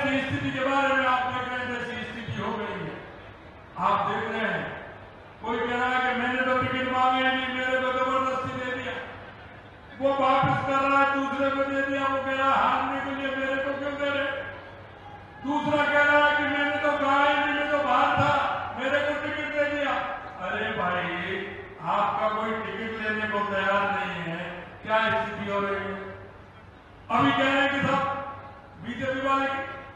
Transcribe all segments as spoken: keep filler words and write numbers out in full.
की स्थिति के बारे में आप देख रहे हैं, जैसी स्थिति हो गई है। आप देख रहे हैं, कोई कह रहा है कि मैंने तो टिकट मांगे नहीं, मेरे को जबरदस्ती दे दिया, वो वापस कर रहा है, दूसरे को दे दिया, वो कह रहा है हारने के लिए मेरे को क्यों दे रहे। दूसरा कह रहा है कि मैंने तो कहा ही नहीं, मैं तो बाहर था, मेरे को टिकट दे दिया। अरे भाई, आपका कोई टिकट लेने को तैयार नहीं है, क्या स्थिति हो रही है। अभी कह रहे हैं कि सब बीजेपी वाले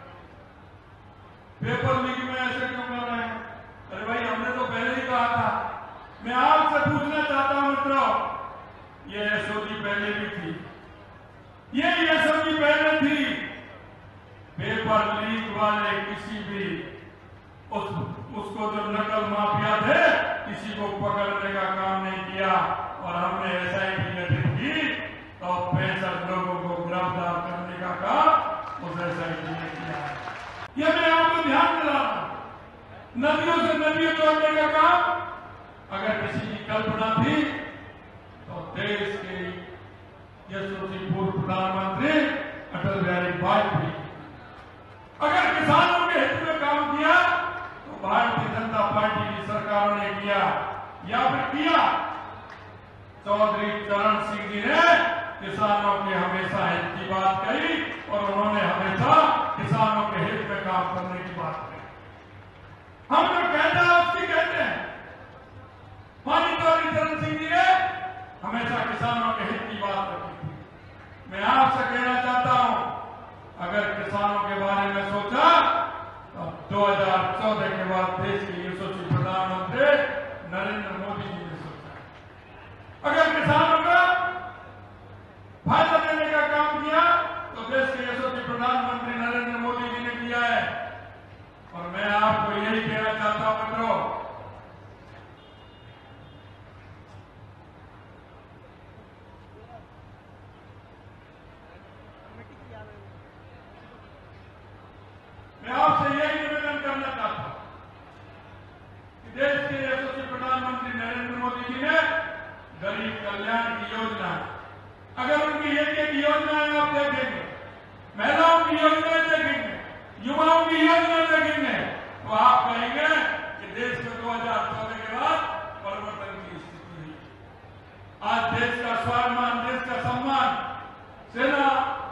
पेपर लीक में ऐसे क्यों कर रहे हैं। अरे भाई, हमने तो पहले ही कहा था। मैं आपसे पूछना चाहता हूं मित्रों, ये एसओजी पहले भी थी, ये एसओजी पहले थी। पेपर लीक वाले किसी भी उस उसको जो नकल माफिया थे, किसी को पकड़ने का काम नहीं किया। और हमने एसआईटी गठित की तो पैंसठ लोगों को गिरफ्तार करने का काम उस एसआईटी ने किया है। ये मैं आपको ध्यान दिला रहा हूं। नदियों से नदियों जोड़ने का काम अगर किसी की कल्पना थी तो देश के यशस्वी पूर्व प्रधानमंत्री अटल बिहारी वाजपेयी, अगर किसानों के हित में काम किया तो भारतीय जनता पार्टी की सरकारों ने किया, या फिर किया चौधरी चरण सिंह जी ने किसानों के हमेशा हित की बात कही और उन्होंने हमेशा किसानों के हित में काम करने की बात कही। हम जो कहते हैं उसकी कहते हैं। मानी चौधरी चरण सिंह जी ने हमेशा किसानों के हित की बात रखी थी। मैं आपसे कहना चाहता हूं, अगर किसानों के बारे में सोचा तो दो हजार चौदह के बाद देश के यशस्वी प्रधानमंत्री नरेंद्र मोदी जी ने सोचा। अगर किसानों का फायदा देने का काम किया तो देश के यशस्वी प्रधानमंत्री नरेंद्र मोदी जी ने किया है। और मैं आपको यही कहना चाहता हूं मित्रों, मैं आपसे यही निवेदन करना चाहता हूं कि देश के यशस्वी प्रधानमंत्री नरेंद्र मोदी जी ने गरीब कल्याण की योजना, अगर उनकी एक एक योजनाएं आप देखेंगे, महिलाओं की योजनाएं देखेंगे, युवाओं की योजना देखेंगे, तो आप कहेंगे कि देश में दो हजार चौदह के बाद परिवर्तन की स्थिति हुई। आज देश का स्वाभिमान, देश का सम्मान, सेना,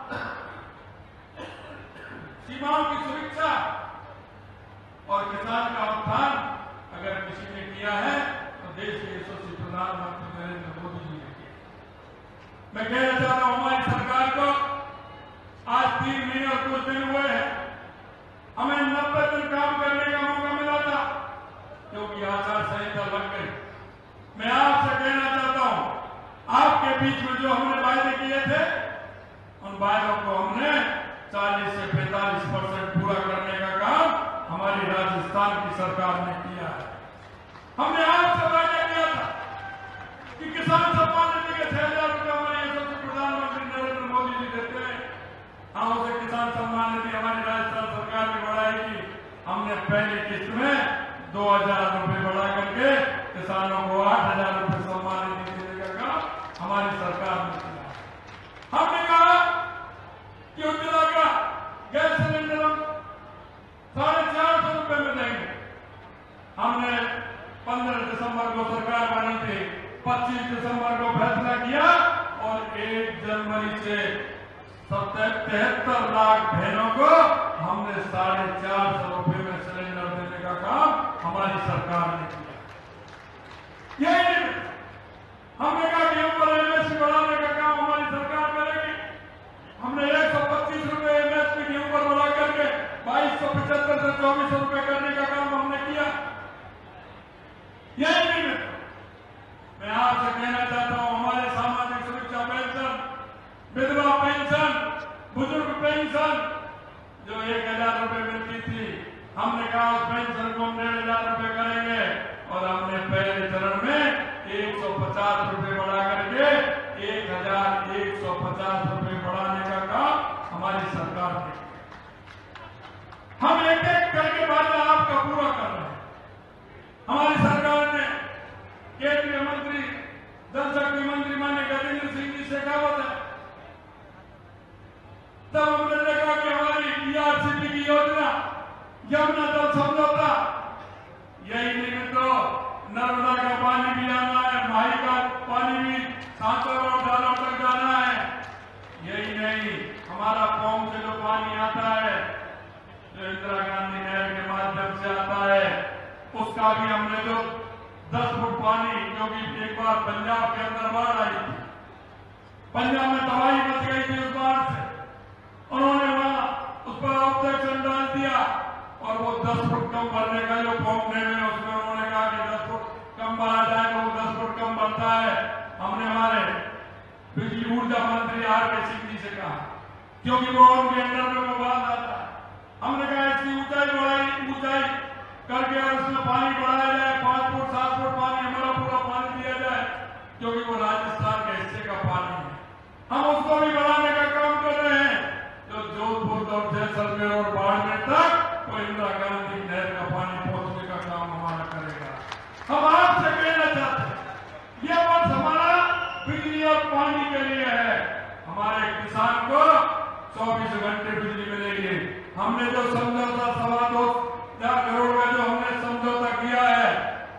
सीमाओं की सुरक्षा और किसान का उत्थान अगर किसी ने किया है तो देश के यशस्वी प्रधानमंत्री नरेंद्र मोदी जी ने किया। मैं कहना चाहता हूं, हमारी सरकार को आज तीन महीने और कुछ दिन हुए हैं, हमें नब्बे दिन काम करने का मौका मिला था क्योंकि आचार संहिता लग गई। मैं आपसे कहना चाहता हूं, आपके बीच में जो हमने वायदे किए थे, उन वायदों को हमने चालीस से पैंतालीस परसेंट पूरा करने का काम हमारी राजस्थान की सरकार ने किया है। हमने आपसे वायदा किया था कि किसान सम्मान निधि के छह हजार रुपये हमारे यशस्वी प्रधानमंत्री नरेंद्र मोदी जी देते हैं, हम उसे किसान सम्मान निधि हमारी राजस्थान सरकार ने बढ़ाएगी। हमने पहली किस्त में दो हजार रुपये बढ़ा करके किसानों को आठ हजार रुपये सम्मान निधि देने का काम हमारी सरकार ने किया। हमने कहा कि उज्ज्वला का गैस सिलेंडर हम साढ़े चार सौ रुपए में देंगे। हमने पंद्रह दिसंबर को सरकार बनी थी, पच्चीस दिसंबर को फैसला किया और एक जनवरी से तिहत्तर लाख बहनों को हमने साढ़े चार सौ रुपए में सिलेंडर देने का काम हमारी सरकार ने किया। यही हमने कहा कि ऊपर एमएसपी बढ़ाने का काम हमारी सरकार करेगी। हमने एक सौ पच्चीस रुपए एमएसपी के ऊपर बढ़ा करके बाईस सौ पचहत्तर से चौबीस सौ रुपए करने का काम हमने किया। यही नहीं, मैं आपसे कहना चाहता हूं, हमारे सामाजिक सुरक्षा पेंशन, विधवा पेंशन, बुजुर्ग पेंशन जो एक हजार रुपए मिलती थी, हमने कहा उस पेंशन को हम डेढ़ हजार रुपए करेंगे और हमने पहले चरण में एक सौ पचास रुपए बढ़ा करके एक हजार एक सौ पचास रुपए बढ़ाने का काम हमारी सरकार ने किया। हम एक एक करके वादा आपका पूरा कर रहे हैं। हमारी सरकार ने केंद्रीय मंत्री, जनशक्ति मंत्री माननीय गजेंद्र सिंह जी से कहा था, तब हमने देखा कि हमारी पीआरसीपी की यमुना जल समझौता, यही नहीं तो नर्मदा का पानी भी आना है, माही का पानी भी सांसर और डालों तक जाना है। यही नहीं, हमारा पौंग से जो पानी आता है, जो इंदिरा गांधी नहर के माध्यम से आता है, उसका भी हमने जो दस फुट पानी, क्योंकि एक बार पंजाब के अंदर बाढ़ आई थी, पंजाब में तबाही मच गई थी उस बाढ़ से, उन्होंने वहां उस पर ऑब्जेक्शन डाल दिया और वो दस फुट कम भरने का जो फॉर्म में उसमें उन्होंने कहा कि दस फुट कम भरा जाए, तो वो दस फुट कम भरता है। हमने हमारे बिजली ऊर्जा मंत्री आर के सिंह जी से कहा, क्योंकि वो उनके अंडर में वो बात आता है, हमने कहा इसकी ऊंचाई बढ़ाई ऊंचाई करके और उसमें पानी बढ़ाया जाए, पांच फुट सात फुट पानी हमारा पूरा पानी दिया जाए, क्योंकि वो राजस्थान के हिस्से का पानी है, हम उसको भी बढ़ाने का काम कर रहे हैं। जो जोधपुर और जैसलमेर और बाड़मेर तक तो इंदिरा गांधी नहर का पानी पहुंचने का काम हमारा करेगा। हम आपसे कहना चाहते हैं, ये वक्त हमारा बिजली और पानी के लिए है, हमारे किसान को चौबीस घंटे बिजली मिलेगी। हमने जो समझौता सवा दो हजार करोड़ का जो हमने समझौता किया है,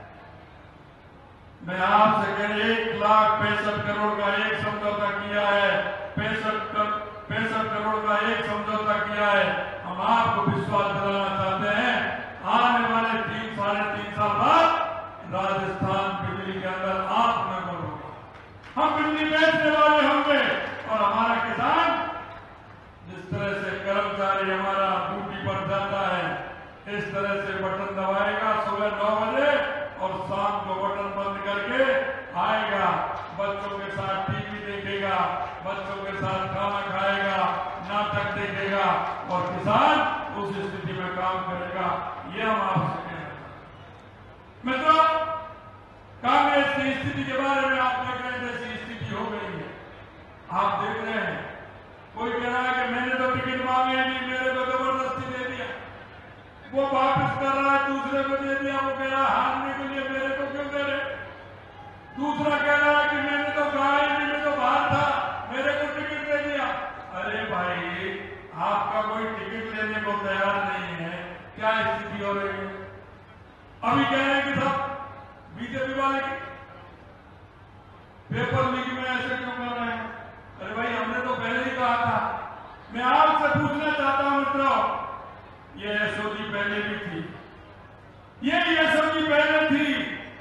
मैं आपसे कह एक लाख पैंसठ करोड़ का एक समझौता किया है, पैंसठ पैंसठ करोड़ का एक समझौता किया है। हम आपको विश्वास दिलाना चाहते हैं, आने वाले तीन साढ़े तीन साल बाद राजस्थान बिजली के अंदर आत्मनिर्भर होगा, हम बिजली बेचने वाले होंगे और हमारा किसान जिस तरह से कर्मचारी हमारा ड्यूटी पर जाता है, इस तरह से बटन दबाएगा सुबह नौ बजे और शाम को बटन बंद करके आएगा, बच्चों के साथ टीवी देखेगा, बच्चों के साथ खाना खाएगा, नाटक देखेगा और किसान उस स्थिति में काम करेगा। ये हम आपसे कह रहे हैं। मित्रों, कांग्रेस की स्थिति के बारे में आप देख रहे हैं, जैसी स्थिति हो गई है, आप देख रहे हैं, कोई कह रहा है कि मैंने तो टिकट मांगे नहीं, मेरे को जबरदस्ती दे दिया, वो वापस कर रहा है, दूसरे को दे दिया, वो कह रहा है हारने के लिए मेरे को क्यों दे रहे, दूसरा कह रहा है कि मैंने तो कहा ही नहीं, मैं तो बाहर था, मेरे को टिकट दे दिया। अरे भाई, आपका कोई टिकट लेने को तैयार नहीं है, क्या स्थिति हो रही है? अभी कह रहे हैं कि सब बीजेपी वाले पेपर लीक में ऐसे क्यों कर रहे हैं? अरे भाई, हमने तो पहले ही कहा था। मैं आपसे पूछना चाहता हूं मित्रों, ये एसओजी पहले भी थी, ये एसओजी पहले थी,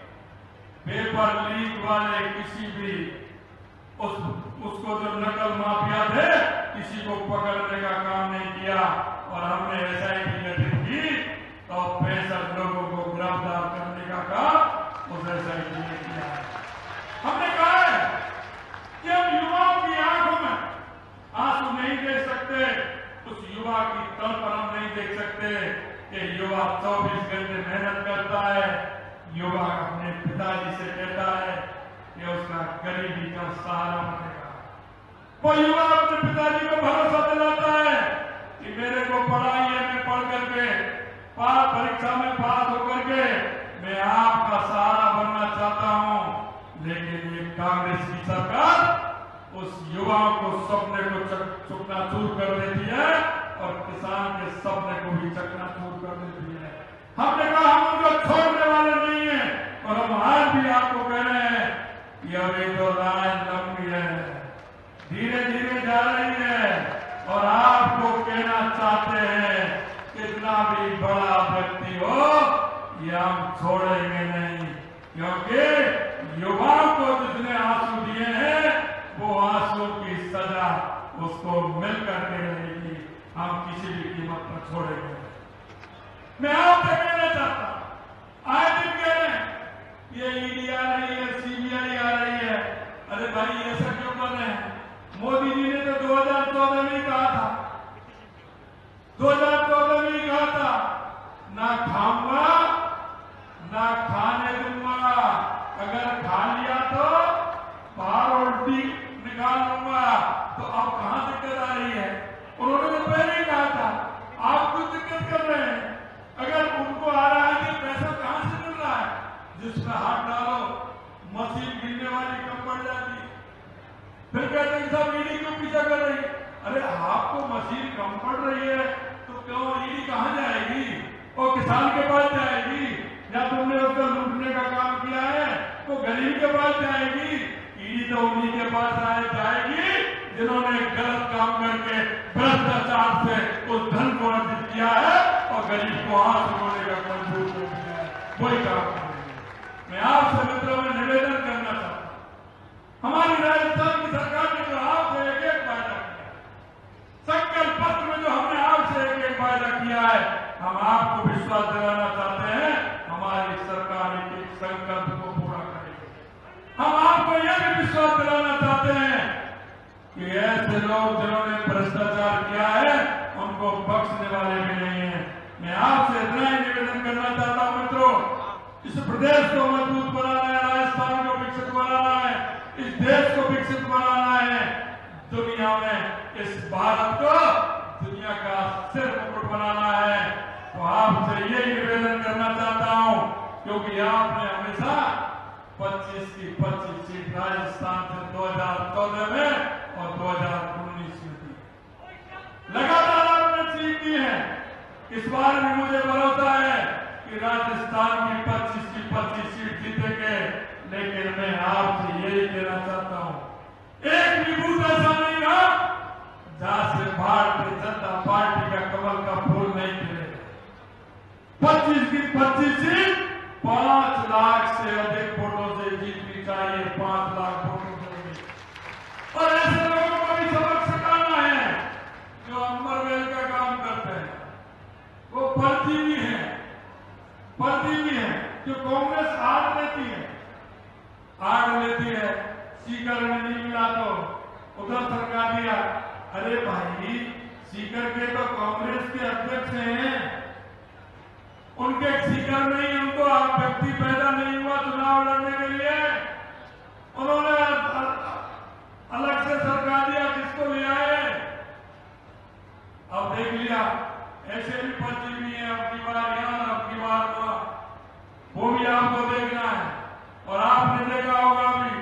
पेपर लीक वाले किसी भी उस उसको जो नकल माफिया थे, किसी को पकड़ने का काम नहीं किया और हमने एसआईटी गठित की तो पैंसठ लोगों को गिरफ्तार करने का काम उस एसआईटी ने किया है। हमने कहा है कि हम युवाओं की आंखों में आंसू नहीं देख सकते, उस युवा की तड़प हम नहीं देख सकते कि युवा चौबीस घंटे मेहनत करता है, युवा अपने पिताजी से कहता है कि उसका गरीबी का सहारा बनेगा, वो युवा अपने पिताजी को भरोसा दिलाता है कि मेरे को पढ़ाई है, मैं पढ़ करके पास परीक्षा में पास होकर के मैं आपका सहारा बनना चाहता हूं। लेकिन ये कांग्रेस की सरकार उस युवाओं को सपने को चकनाचूर कर देती है और किसान के सपने को भी चकनाचूर कर देती है। हमने कहा हम उनको छोड़ने वाले नहीं है और हम आज भी आपको कह रहे हैं कि अब ये जो राज लंबी है, धीरे धीरे जा रही है और आपको कहना चाहते हैं कितना भी बड़ा व्यक्ति हो, ये हम छोड़ेंगे नहीं, क्योंकि युवाओं को जितने आंसू दिए हैं वो आंसू की सजा उसको मिलकर के रहेगी, हम किसी भी कीमत पर छोड़ेंगे। मैं आपसे कहना चाहता हूं, आए दिन कह रहे हैं ये ईडी आ रही है, सीबीआई आ रही है, अरे भाई ऐसा क्यों कर रहे हैं? मोदी जी ने तो दो हजार चौदह में कहा था, दो हजार चौदह में कहा था ना खाऊंगा ना खाने दूंगा, अगर खा लिया तो बाहर उल्टी निकाल लूंगा। तो अब कहां दिक्कत आ रही है? उन्होंने तो पहले ही कहा था, आप कुछ दिक्कत कर रहे हैं। अगर उनको आ रहा है कि पैसा कहां से मिल रहा है, जिसमें हाथ डालो मशीन गिरने वाली कम पड़ जाती है, फिर कहते हैं सब ईडी क्यों पीछा कर रही है? अरे आपको मशीन कम पड़ रही है तो क्यों ईडी कहां जाएगी? वो किसान के पास जाएगी या तुमने उसको लूटने का काम किया है वो गरीब के पास जाएगी? ईडी तो उन्हीं के पास आए जाएगी जिन्होंने गलत काम करके भ्रष्टाचार से उस धन को अर्जित किया है और गरीब को हाथ उठाने का मजबूर कर दिया है, वही काम करेंगे। मैं आपसे मित्रों में निवेदन करना चाहता हूं, हमारी राजस्थान की सरकार ने जो आपसे एक एक वायदा किया, संकल्प पत्र में जो हमने आपसे एक एक वायदा किया है, हम आपको विश्वास दिलाना चाहते हैं हमारी सरकार एक संकल्प को पूरा करेगी। हम आपको यह भी विश्वास दिलाना चाहते हैं कि ऐसे लोग जिन्होंने भ्रष्टाचार किया है उनको बख्शने वाले भी नहीं है। मैं आपसे इतना ही निवेदन करना चाहता हूं मित्रों, इस प्रदेश को मजबूत बनाना है, राजस्थान को विकसित बनाना है, इस देश को विकसित बनाना है, दुनिया में इस भारत को दुनिया का सिर मुकुट बनाना है। तो आपसे यही निवेदन करना चाहता हूं क्योंकि आपने हमेशा पच्चीस की पच्चीस सीट राजस्थान से दो हज़ार चौदह में और दो हज़ार उन्नीस में दी, लगातार आपने सीट दी है। इस बार भी मुझे भरोसा है कि राजस्थान की पच्चीस की पच्चीस सीट जीतेंगे, लेकिन मैं आपसे यही कहना चाहता हूं एक भी बूथ ऐसा नहीं रहा जहां से भारतीय जनता पार्टी का कमल का फूल नहीं खिलेगा। पच्चीस की पच्चीस सीट पांच लाख से अधिक वोटों से जीतनी चाहिए, पांच लाख वोटों से। और ऐसे लोगों को भी सबक सिखाना है जो अमरवेल का काम करते हैं, वो परजीवी है, परजीवी है, जो कांग्रेस आड़ लेती है, आड़ लेती है, सीकर में नहीं मिला तो उधर सरकार दिया। अरे भाई, सीकर के तो कांग्रेस के अध्यक्ष हैं, उनके सीकर नहीं, उनको आप व्यक्ति पैदा नहीं हुआ चुनाव लड़ने के लिए, उन्होंने अलग से सरकार दिया, किसको ले आए? अब देख लिया, ऐसे भी परजीवी है, अब की बार यहां, अब की बार वहां, वो भी आपको देखना है। और आपने देखा होगा भी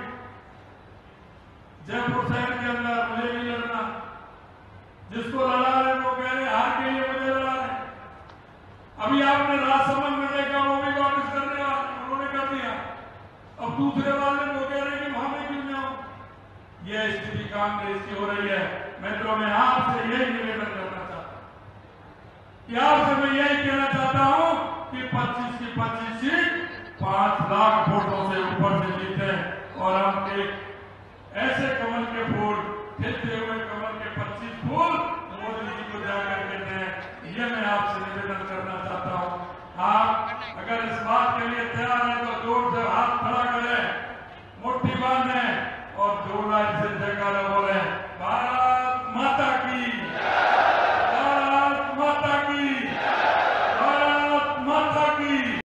जयपुर शहर के अंदर मुझे भी लड़ना, जिसको लड़ा रहे वो कह रहे हार के लिए मुझे लड़ा रहे। अभी आपने राजसमंद में देखा, वो भी वापस करने वाले उन्होंने कर दिया, अब दूसरे वाले वो कह रहे कि हमें क्यों जाओ। यह स्थिति कांग्रेस की हो रही है। मित्रों, मैं आपसे यही निवेदन करना चाहता हूं कि आपसे मैं यही कहना चाहता हूं कि पच्चीस की पच्चीस सीट पांच लाख वोटों से ऊपर से जीते और हम एक ऐसे कमल के फूल, खिलते हुए कमल के पच्चीस फूल मोदी जी को जाकर कहते हैं। यह मैं आपसे निवेदन करना चाहता हूं। आप अगर इस बात के लिए तैयार हैं